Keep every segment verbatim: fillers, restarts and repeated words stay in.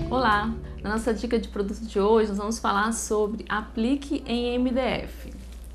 Olá! Na nossa dica de produto de hoje, nós vamos falar sobre aplique em M D F.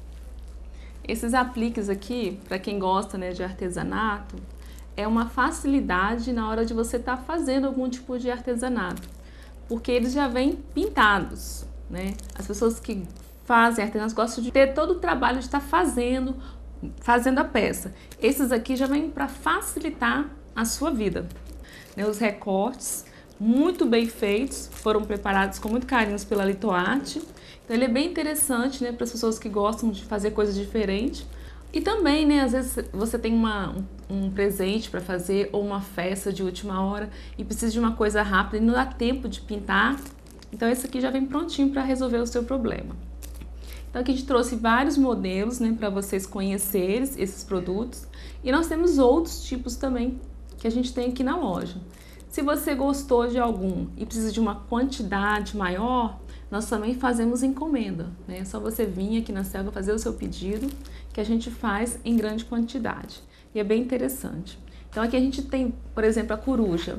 Esses apliques aqui, para quem gosta, né, de artesanato, é uma facilidade na hora de você estar tá fazendo algum tipo de artesanato, porque eles já vêm pintados, né? As pessoas que fazem artesanato gostam de ter todo o trabalho de estar tá fazendo, fazendo a peça. Esses aqui já vêm para facilitar a sua vida, né? Os recortes muito bem feitos, foram preparados com muito carinho pela Litoarte. Então ele é bem interessante, né, para as pessoas que gostam de fazer coisas diferentes. E também, né, às vezes você tem uma, um, um presente para fazer ou uma festa de última hora e precisa de uma coisa rápida e não dá tempo de pintar. Então esse aqui já vem prontinho para resolver o seu problema. Então aqui a gente trouxe vários modelos, né, para vocês conhecerem esses produtos. E nós temos outros tipos também que a gente tem aqui na loja. Se você gostou de algum e precisa de uma quantidade maior, nós também fazemos encomenda, né? É só você vir aqui na Selga fazer o seu pedido, que a gente faz em grande quantidade. E é bem interessante. Então aqui a gente tem, por exemplo, a coruja.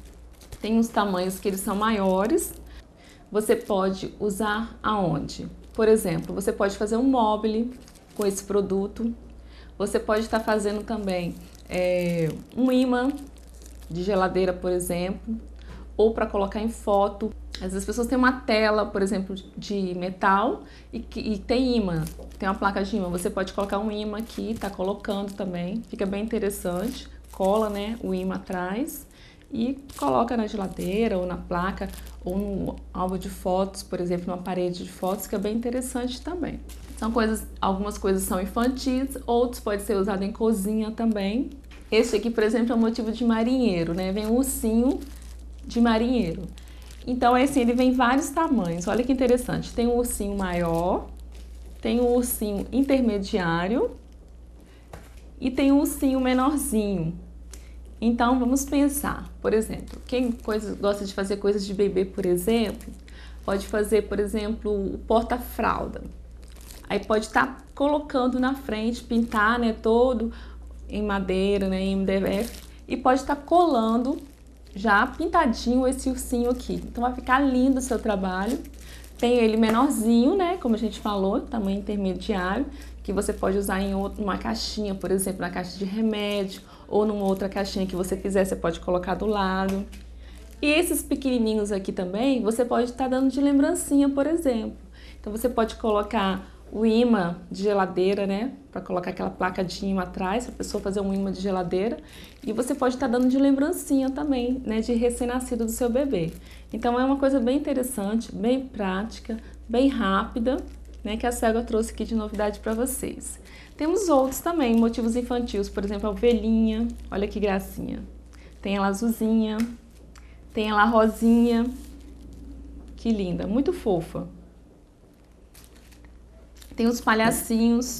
Tem uns tamanhos que eles são maiores. Você pode usar aonde? Por exemplo, você pode fazer um mobile com esse produto. Você pode estar fazendo também é, um imã de geladeira, por exemplo, ou para colocar em foto. Às vezes as pessoas têm uma tela, por exemplo, de metal e, e tem imã, tem uma placa de imã. Você pode colocar um imã aqui, tá colocando também, fica bem interessante. Cola, né, o imã atrás e coloca na geladeira ou na placa ou no álbum de fotos, por exemplo, numa parede de fotos, fica bem interessante também. São coisas, algumas coisas são infantis, outros podem ser usados em cozinha também. Esse aqui, por exemplo, é um motivo de marinheiro, né? Vem um ursinho de marinheiro. Então, esse ele vem em vários tamanhos. Olha que interessante. Tem um ursinho maior, tem um ursinho intermediário e tem um ursinho menorzinho. Então, vamos pensar. Por exemplo, quem coisa, gosta de fazer coisas de bebê, por exemplo, pode fazer, por exemplo, o porta-fralda. Aí pode estar colocando na frente, pintar, né, todo em madeira, né, em M D F, e pode estar colando já pintadinho esse ursinho aqui. Então vai ficar lindo o seu trabalho. Tem ele menorzinho, né, como a gente falou, tamanho intermediário, que você pode usar em uma caixinha, por exemplo, na caixa de remédio, ou numa outra caixinha que você quiser, você pode colocar do lado. E esses pequenininhos aqui também, você pode estar dando de lembrancinha, por exemplo. Então você pode colocar o imã de geladeira, né, para colocar aquela placa de imã atrás, para a pessoa fazer um imã de geladeira, e você pode estar dando de lembrancinha também, né, de recém-nascido do seu bebê. Então é uma coisa bem interessante, bem prática, bem rápida, né, que a Selga trouxe aqui de novidade para vocês. Temos outros também, motivos infantis, por exemplo, a ovelhinha, olha que gracinha. Tem ela azulzinha, tem ela rosinha, que linda, muito fofa. Tem os palhacinhos,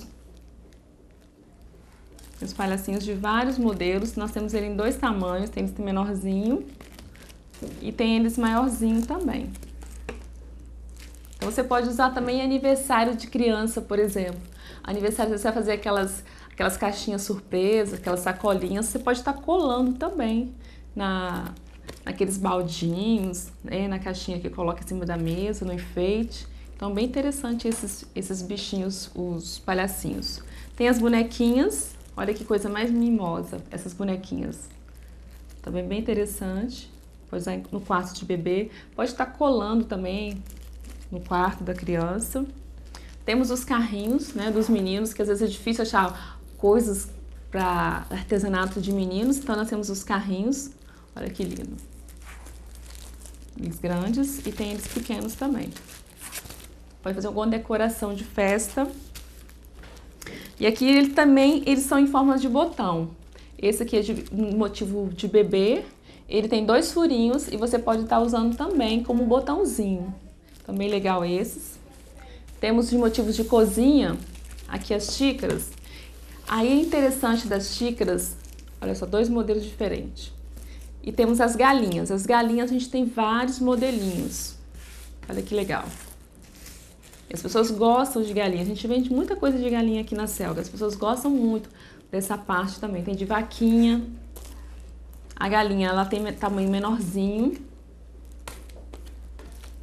tem os palhacinhos de vários modelos, nós temos ele em dois tamanhos, tem esse menorzinho e tem eles maiorzinho também. Então você pode usar também em aniversário de criança, por exemplo. Aniversário, você vai fazer aquelas, aquelas caixinhas surpresas, aquelas sacolinhas, você pode estar colando também na, naqueles baldinhos, né, na caixinha que coloca em cima da mesa, no enfeite. Então, bem interessante esses, esses bichinhos, os palhacinhos. Tem as bonequinhas, olha que coisa mais mimosa, essas bonequinhas. Também bem interessante, pode usar no quarto de bebê, pode estar colando também no quarto da criança. Temos os carrinhos, né, dos meninos, que às vezes é difícil achar coisas para artesanato de meninos, então nós temos os carrinhos, olha que lindo. Eles grandes e tem eles pequenos também. Pode fazer alguma decoração de festa. E aqui ele também, eles são em forma de botão. Esse aqui é de um motivo de bebê. Ele tem dois furinhos e você pode estar usando também como botãozinho. Também legal esses. Temos de motivos de cozinha, aqui as xícaras. Aí é interessante das xícaras, olha só, dois modelos diferentes. E temos as galinhas. As galinhas a gente tem vários modelinhos. Olha que legal. As pessoas gostam de galinha, a gente vende muita coisa de galinha aqui na Selga, as pessoas gostam muito dessa parte também. Tem de vaquinha, a galinha ela tem tamanho menorzinho,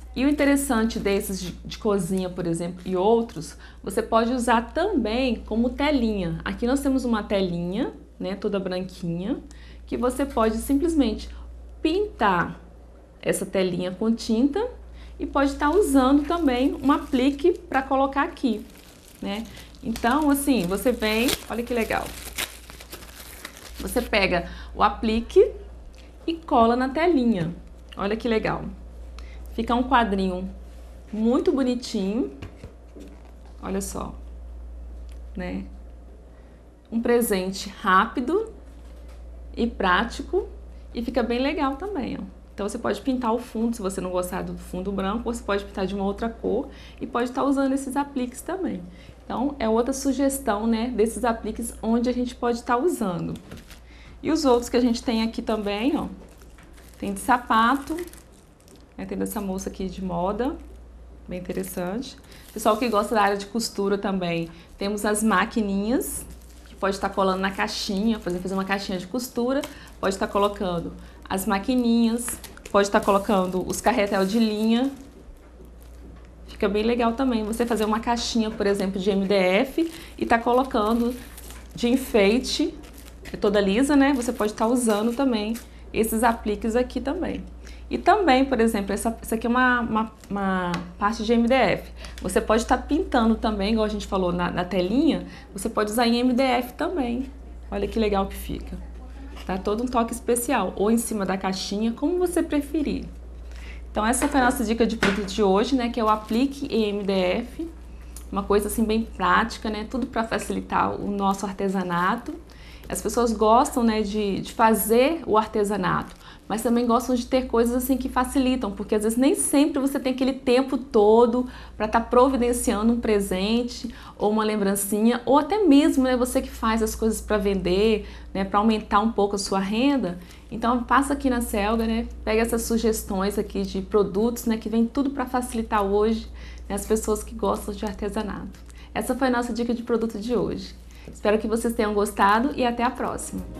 E o interessante desses de, de cozinha, por exemplo, e outros, você pode usar também como telinha. Aqui nós temos uma telinha, né, toda branquinha, que você pode simplesmente pintar essa telinha com tinta e pode estar usando também um aplique para colocar aqui, né? Então, assim, você vem, olha que legal. Você pega o aplique e cola na telinha. Olha que legal. Fica um quadrinho muito bonitinho. Olha só, né? Um presente rápido e prático e fica bem legal também, ó. Então você pode pintar o fundo, se você não gostar do fundo branco, você pode pintar de uma outra cor e pode estar usando esses apliques também. Então é outra sugestão, né, desses apliques onde a gente pode estar usando. E os outros que a gente tem aqui também, ó, tem de sapato, né, tem dessa moça aqui de moda, bem interessante. Pessoal que gosta da área de costura também, temos as maquininhas, que pode estar colando na caixinha, por exemplo, fazer uma caixinha de costura, pode estar colocando as maquininhas, pode estar colocando os carretel de linha. Fica bem legal também você fazer uma caixinha, por exemplo, de M D F e tá colocando de enfeite, é toda lisa, né? Você pode estar usando também esses apliques aqui também. E também, por exemplo, essa, essa aqui é uma, uma, uma parte de M D F. Você pode estar pintando também, igual a gente falou na, na telinha, você pode usar em M D F também. Olha que legal que fica. Tá todo um toque especial, ou em cima da caixinha, como você preferir. Então essa foi a nossa dica de produto de hoje, né, que é o aplique em M D F, uma coisa assim bem prática, né, tudo para facilitar o nosso artesanato. As pessoas gostam, né, de, de fazer o artesanato, mas também gostam de ter coisas assim que facilitam, porque às vezes nem sempre você tem aquele tempo todo para estar providenciando um presente ou uma lembrancinha, ou até mesmo, né, você que faz as coisas para vender, né, para aumentar um pouco a sua renda. Então passa aqui na Selga, né, pega essas sugestões aqui de produtos, né, que vem tudo para facilitar hoje, né, as pessoas que gostam de artesanato. Essa foi a nossa dica de produto de hoje. Espero que vocês tenham gostado e até a próxima!